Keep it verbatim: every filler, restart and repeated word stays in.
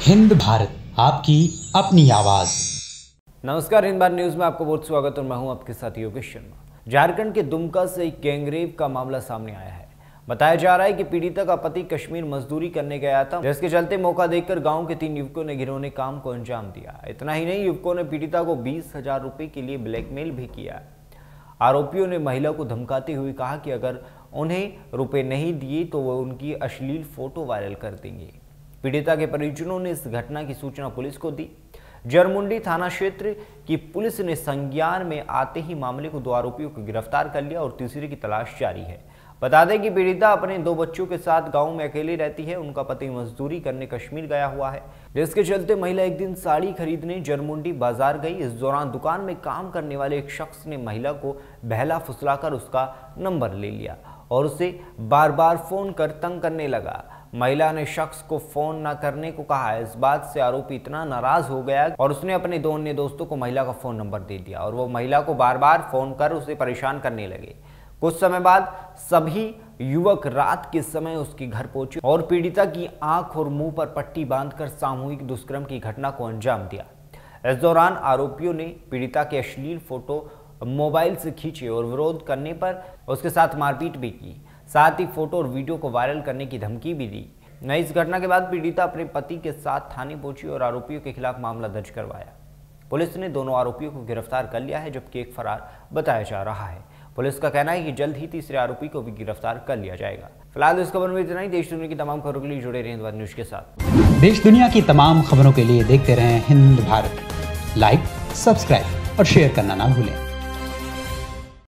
हिंद भारत, आपकी अपनी आवाज। नमस्कार, हिंद भारत न्यूज में आपको बहुत स्वागत और मैं हूं आपके साथ योगेश शर्मा। झारखंड के दुमका से एक गैंगरेप का मामला सामने आया है। बताया जा रहा है कि पीड़िता का पति कश्मीर मजदूरी करने गया था, जिसके चलते मौका देखकर गांव के तीन युवकों ने घिनौने काम को अंजाम दिया। इतना ही नहीं, युवकों ने पीड़िता को बीस हजार रुपए के लिए ब्लैकमेल भी किया। आरोपियों ने महिला को धमकाते हुए कहा कि अगर उन्हें रुपए नहीं दिए तो वो उनकी अश्लील फोटो वायरल कर देंगे। पीड़िता के परिजनों ने इस घटना की सूचना पुलिस को दी। जरमुंडी थाना क्षेत्र की पुलिस ने संज्ञान में आते ही मामले को दो आरोपियों को गिरफ्तार कर लिया और तीसरे की तलाश जारी है। बता दें कि पीड़िता अपने दो बच्चों के साथ गांव में अकेली रहती है। उनका पति मजदूरी करने कश्मीर गया हुआ है, जिसके चलते महिला एक दिन साड़ी खरीदने जरमुंडी बाजार गई। इस दौरान दुकान में काम करने वाले एक शख्स ने महिला को बहला फुसलाकर उसका नंबर ले लिया और उसे बार बार फोन कर तंग करने लगा। महिला ने शख्स को फोन न करने को कहा। इस बात से आरोपी इतना नाराज हो गया और उसने अपने दो अन्य दोस्तों को महिला का फोन नंबर दे दिया और वो महिला को बार बार फोन कर उसे परेशान करने लगे। कुछ समय बाद सभी युवक रात के समय उसके घर पहुंचे और पीड़िता की आंख और मुंह पर पट्टी बांधकर सामूहिक दुष्कर्म की घटना को अंजाम दिया। इस दौरान आरोपियों ने पीड़िता के अश्लील फोटो मोबाइल से खींचे और विरोध करने पर उसके साथ मारपीट भी की। साथ ही फोटो और वीडियो को वायरल करने की धमकी भी दी। इस घटना के बाद पीड़िता अपने पति के साथ थाने पहुंची और आरोपियों के खिलाफ मामला दर्ज करवाया। पुलिस ने दोनों आरोपियों को गिरफ्तार कर लिया है, जबकि एक फरार बताया जा रहा है। पुलिस का कहना है कि जल्द ही तीसरे आरोपी को भी गिरफ्तार कर लिया जाएगा। फिलहाल इस खबर में इतना ही। देश दुनिया की तमाम खबरों के लिए जुड़े रहें हिंद भारत न्यूज के साथ। देश दुनिया की तमाम खबरों के लिए देखते रहें हिंद भारत। लाइक, सब्सक्राइब और शेयर करना ना भूलें।